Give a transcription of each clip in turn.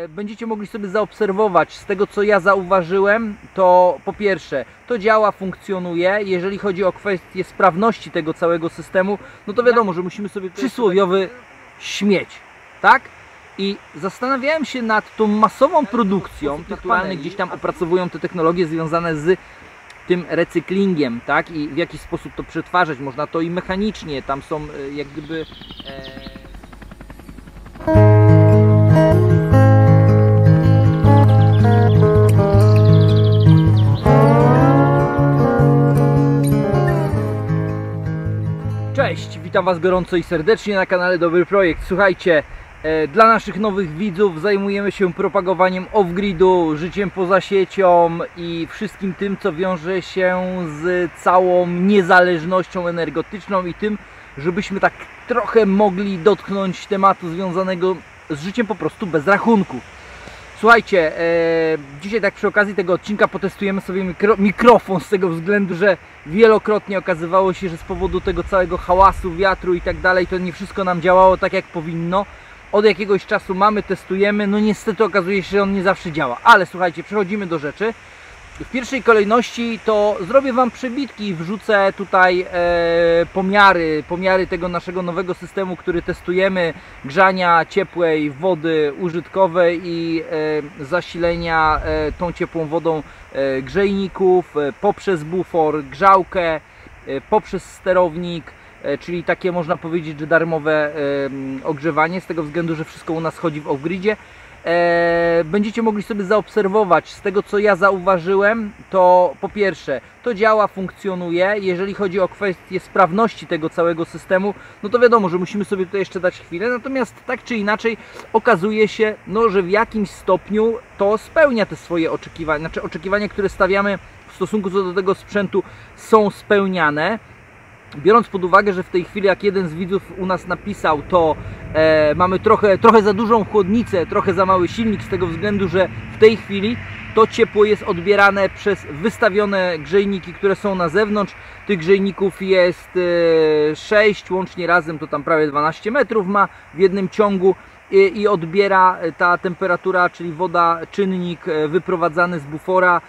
będziecie mogli sobie zaobserwować z tego, co ja zauważyłem, to po pierwsze, to działa, funkcjonuje. Jeżeli chodzi o kwestię sprawności tego całego systemu, no to wiadomo, że musimy sobie przysłowiowy śmieć, tak? I zastanawiałem się nad tą masową produkcją, tych paneli, gdzieś tam opracowują te technologie związane z tym recyklingiem, tak? I w jaki sposób to przetwarzać. Można to i mechanicznie, tam są jak gdyby... Cześć, witam Was gorąco i serdecznie na kanale Dobry Projekt. Słuchajcie, dla naszych nowych widzów zajmujemy się propagowaniem off-gridu, życiem poza siecią i wszystkim tym, co wiąże się z całą niezależnością energetyczną i tym, żebyśmy tak trochę mogli dotknąć tematu związanego z życiem po prostu bez rachunków. Słuchajcie, dzisiaj tak przy okazji tego odcinka potestujemy sobie mikrofon z tego względu, że wielokrotnie okazywało się, że z powodu tego całego hałasu, wiatru i tak dalej, to nie wszystko nam działało tak jak powinno. Od jakiegoś czasu mamy, testujemy, no niestety okazuje się, że on nie zawsze działa. Ale słuchajcie, przechodzimy do rzeczy. W pierwszej kolejności to zrobię Wam przebitki i wrzucę tutaj pomiary tego naszego nowego systemu, który testujemy, grzania ciepłej wody użytkowej i zasilenia tą ciepłą wodą grzejników poprzez bufor, grzałkę, poprzez sterownik, czyli takie można powiedzieć, że darmowe ogrzewanie, z tego względu, że wszystko u nas chodzi w off-gridzie. Będziecie mogli sobie zaobserwować z tego, co ja zauważyłem, to po pierwsze, to działa, funkcjonuje. Jeżeli chodzi o kwestię sprawności tego całego systemu, no to wiadomo, że musimy sobie tutaj jeszcze dać chwilę, natomiast tak czy inaczej okazuje się, no, że w jakimś stopniu to spełnia te swoje oczekiwania, znaczy oczekiwania, które stawiamy w stosunku do tego sprzętu, są spełniane. Biorąc pod uwagę, że w tej chwili, jak jeden z widzów u nas napisał, to mamy trochę za dużą chłodnicę, trochę za mały silnik, z tego względu, że w tej chwili to ciepło jest odbierane przez wystawione grzejniki, które są na zewnątrz. Tych grzejników jest 6, łącznie razem to tam prawie 12 metrów ma w jednym ciągu i odbiera ta temperatura, czyli woda, czynnik wyprowadzany z bufora,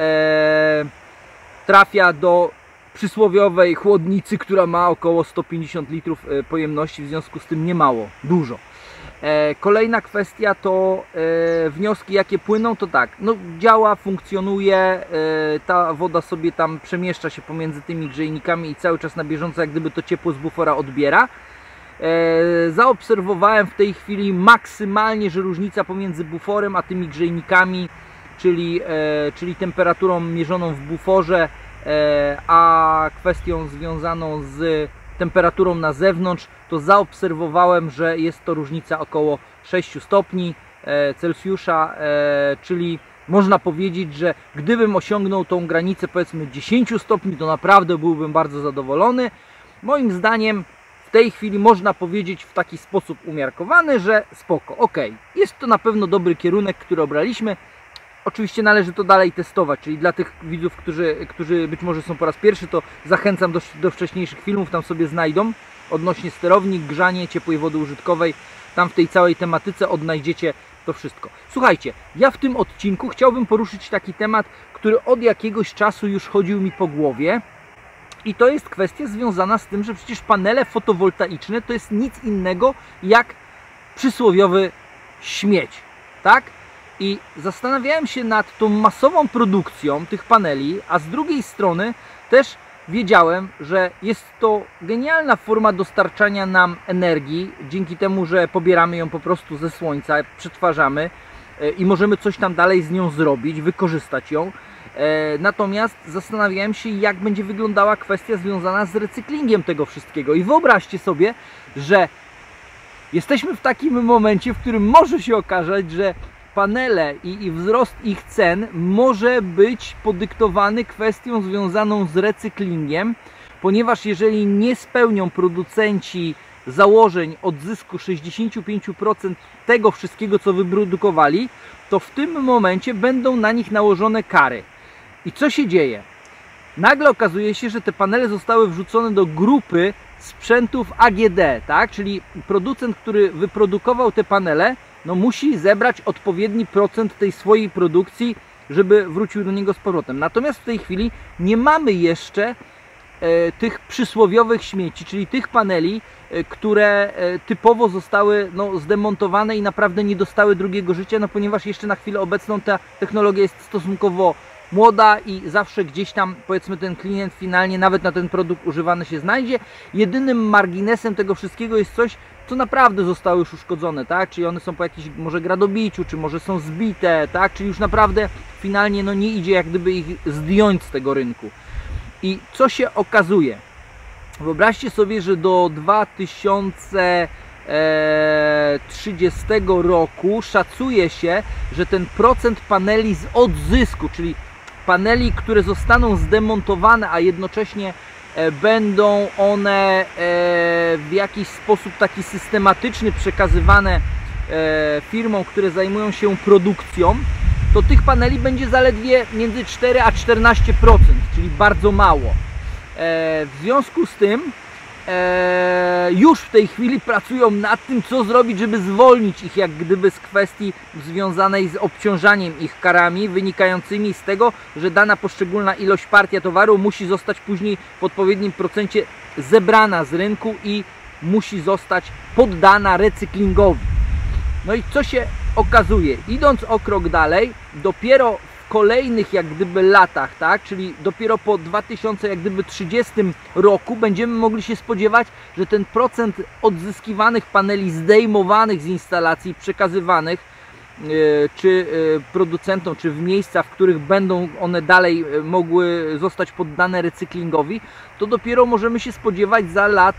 trafia do przysłowiowej chłodnicy, która ma około 150 litrów pojemności, w związku z tym nie mało, dużo. Kolejna kwestia to wnioski, jakie płyną, to tak, no działa, funkcjonuje, ta woda sobie tam przemieszcza się pomiędzy tymi grzejnikami i cały czas na bieżąco jak gdyby to ciepło z bufora odbiera. Zaobserwowałem w tej chwili maksymalnie, że różnica pomiędzy buforem a tymi grzejnikami, czyli temperaturą mierzoną w buforze, a kwestią związaną z temperaturą na zewnątrz, to zaobserwowałem, że jest to różnica około 6 stopni Celsjusza, czyli można powiedzieć, że gdybym osiągnął tą granicę powiedzmy 10 stopni, to naprawdę byłbym bardzo zadowolony. Moim zdaniem w tej chwili można powiedzieć w taki sposób umiarkowany, że spoko, ok, jest to na pewno dobry kierunek, który obraliśmy. Oczywiście należy to dalej testować, czyli dla tych widzów, którzy być może są po raz pierwszy, to zachęcam do wcześniejszych filmów, tam sobie znajdą odnośnie sterownik, grzanie ciepłej wody użytkowej, tam w tej całej tematyce odnajdziecie to wszystko. Słuchajcie, ja w tym odcinku chciałbym poruszyć taki temat, który od jakiegoś czasu już chodził mi po głowie i to jest kwestia związana z tym, że przecież panele fotowoltaiczne to jest nic innego jak przysłowiowy śmieć, tak? I zastanawiałem się nad tą masową produkcją tych paneli, a z drugiej strony też wiedziałem, że jest to genialna forma dostarczania nam energii, dzięki temu, że pobieramy ją po prostu ze słońca, przetwarzamy i możemy coś tam dalej z nią zrobić, wykorzystać ją. Natomiast zastanawiałem się, jak będzie wyglądała kwestia związana z recyklingiem tego wszystkiego. I wyobraźcie sobie, że jesteśmy w takim momencie, w którym może się okazać, że panele i wzrost ich cen może być podyktowany kwestią związaną z recyklingiem, ponieważ jeżeli nie spełnią producenci założeń odzysku 65% tego wszystkiego, co wyprodukowali, to w tym momencie będą na nich nałożone kary. I co się dzieje? Nagle okazuje się, że te panele zostały wrzucone do grupy sprzętów AGD, tak? Czyli producent, który wyprodukował te panele, no musi zebrać odpowiedni procent tej swojej produkcji, żeby wrócił do niego z powrotem. Natomiast w tej chwili nie mamy jeszcze tych przysłowiowych śmieci, czyli tych paneli, które typowo zostały zdemontowane i naprawdę nie dostały drugiego życia, no ponieważ jeszcze na chwilę obecną ta technologia jest stosunkowo młoda i zawsze gdzieś tam, powiedzmy, ten klient finalnie nawet na ten produkt używany się znajdzie. Jedynym marginesem tego wszystkiego jest coś, co naprawdę zostało już uszkodzone, tak? Czyli one są po jakimś może gradobiciu, czy może są zbite, tak? Czyli już naprawdę finalnie nie idzie jak gdyby ich zdjąć z tego rynku. I co się okazuje? Wyobraźcie sobie, że do 2030 roku szacuje się, że ten procent paneli z odzysku, czyli paneli, które zostaną zdemontowane, a jednocześnie będą one w jakiś sposób taki systematyczny przekazywane firmom, które zajmują się produkcją, to tych paneli będzie zaledwie między 4 a 14%, czyli bardzo mało. W związku z tym już w tej chwili pracują nad tym, co zrobić, żeby zwolnić ich jak gdyby z kwestii związanej z obciążaniem ich karami wynikającymi z tego, że dana poszczególna ilość, partia towaru musi zostać później w odpowiednim procencie zebrana z rynku i musi zostać poddana recyklingowi. No i co się okazuje? Idąc o krok dalej, dopiero w kolejnych jak gdyby latach, tak, czyli dopiero po 2030 roku będziemy mogli się spodziewać, że ten procent odzyskiwanych paneli zdejmowanych z instalacji, przekazywanych czy producentom, czy w miejsca, w których będą one dalej mogły zostać poddane recyklingowi, to dopiero możemy się spodziewać za lat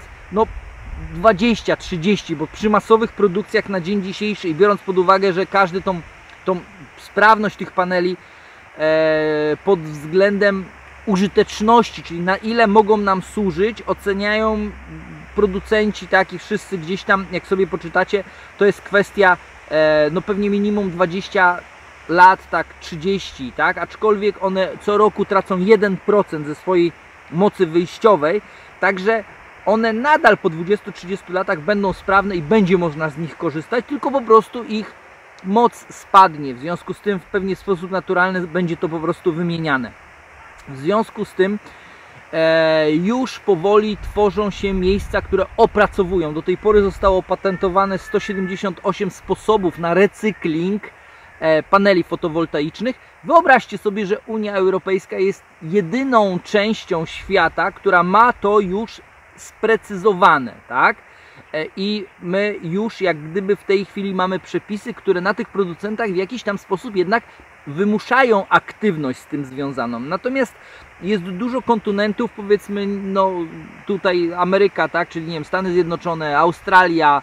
20-30, bo przy masowych produkcjach na dzień dzisiejszy i biorąc pod uwagę, że każdy tą sprawność tych paneli pod względem użyteczności, czyli na ile mogą nam służyć, oceniają producenci, tak, i wszyscy gdzieś tam, jak sobie poczytacie, to jest kwestia pewnie minimum 20 lat, tak, 30, tak, aczkolwiek one co roku tracą 1% ze swojej mocy wyjściowej, także one nadal po 20-30 latach będą sprawne i będzie można z nich korzystać, tylko po prostu ich moc spadnie. W związku z tym w pewien sposób naturalny będzie to po prostu wymieniane. W związku z tym już powoli tworzą się miejsca, które opracowują. Do tej pory zostało opatentowane 178 sposobów na recykling paneli fotowoltaicznych. Wyobraźcie sobie, że Unia Europejska jest jedyną częścią świata, która ma to już sprecyzowane, tak? I my już jak gdyby w tej chwili mamy przepisy, które na tych producentach w jakiś tam sposób jednak wymuszają aktywność z tym związaną. Natomiast jest dużo kontynentów, powiedzmy, tutaj Ameryka, tak, czyli nie wiem, Stany Zjednoczone, Australia,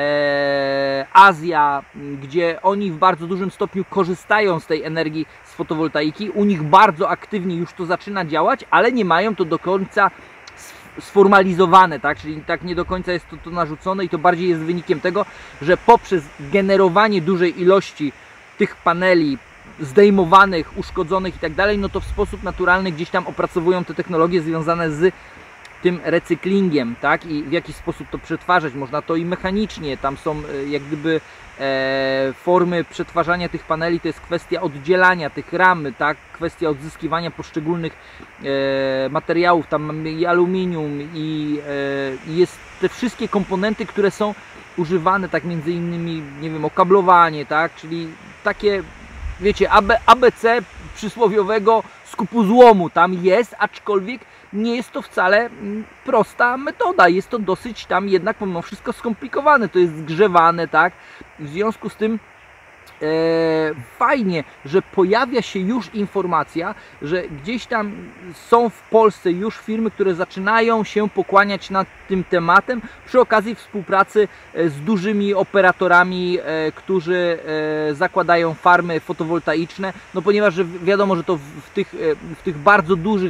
Azja, gdzie oni w bardzo dużym stopniu korzystają z tej energii z fotowoltaiki. U nich bardzo aktywnie już to zaczyna działać, ale nie mają to do końca sformalizowane, tak? Czyli tak nie do końca jest to narzucone i to bardziej jest wynikiem tego, że poprzez generowanie dużej ilości tych paneli zdejmowanych, uszkodzonych i tak dalej, no to w sposób naturalny gdzieś tam opracowują te technologie związane z tym recyklingiem, tak? I w jaki sposób to przetwarzać. Można to i mechanicznie, tam są jak gdyby formy przetwarzania tych paneli, to jest kwestia oddzielania tych ram, tak? Kwestia odzyskiwania poszczególnych materiałów, tam mamy i aluminium i jest te wszystkie komponenty, które są używane, tak między innymi, nie wiem, okablowanie, tak? Czyli takie, wiecie, ABC przysłowiowego skupu złomu tam jest, aczkolwiek nie jest to wcale prosta metoda, jest to dosyć tam jednak pomimo wszystko skomplikowane, to jest zgrzewane, tak? W związku z tym fajnie, że pojawia się już informacja, że gdzieś tam są w Polsce już firmy, które zaczynają się pokłaniać nad tym tematem przy okazji współpracy z dużymi operatorami, którzy zakładają farmy fotowoltaiczne, no ponieważ wiadomo, że to w tych bardzo dużych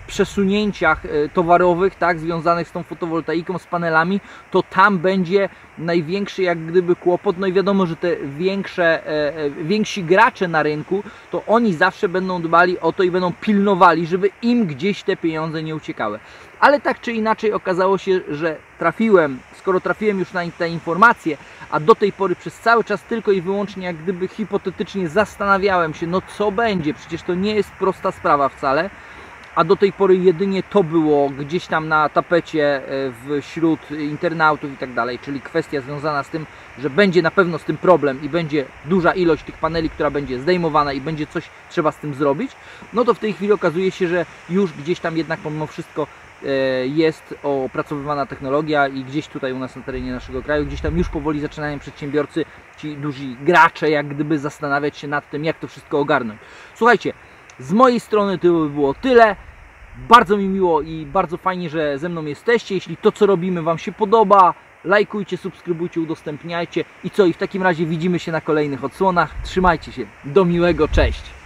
przesunięciach towarowych, tak, związanych z tą fotowoltaiką, z panelami, to tam będzie największy jak gdyby kłopot. No i wiadomo, że te więksi gracze na rynku, to oni zawsze będą dbali o to i będą pilnowali, żeby im gdzieś te pieniądze nie uciekały. Ale tak czy inaczej okazało się, że skoro trafiłem już na te informacje, a do tej pory przez cały czas tylko i wyłącznie jak gdyby hipotetycznie zastanawiałem się, no co będzie, przecież to nie jest prosta sprawa wcale, a do tej pory jedynie to było gdzieś tam na tapecie wśród internautów i tak dalej, czyli kwestia związana z tym, że będzie na pewno z tym problem i będzie duża ilość tych paneli, która będzie zdejmowana i będzie coś trzeba z tym zrobić, no to w tej chwili okazuje się, że już gdzieś tam jednak pomimo wszystko jest opracowywana technologia i gdzieś tutaj u nas na terenie naszego kraju, gdzieś tam już powoli zaczynają przedsiębiorcy, ci duzi gracze jak gdyby zastanawiać się nad tym, jak to wszystko ogarnąć. Słuchajcie, z mojej strony to by było tyle. Bardzo mi miło i bardzo fajnie, że ze mną jesteście. Jeśli to, co robimy, Wam się podoba, lajkujcie, subskrybujcie, udostępniajcie. I co? I w takim razie widzimy się na kolejnych odsłonach. Trzymajcie się. Do miłego. Cześć!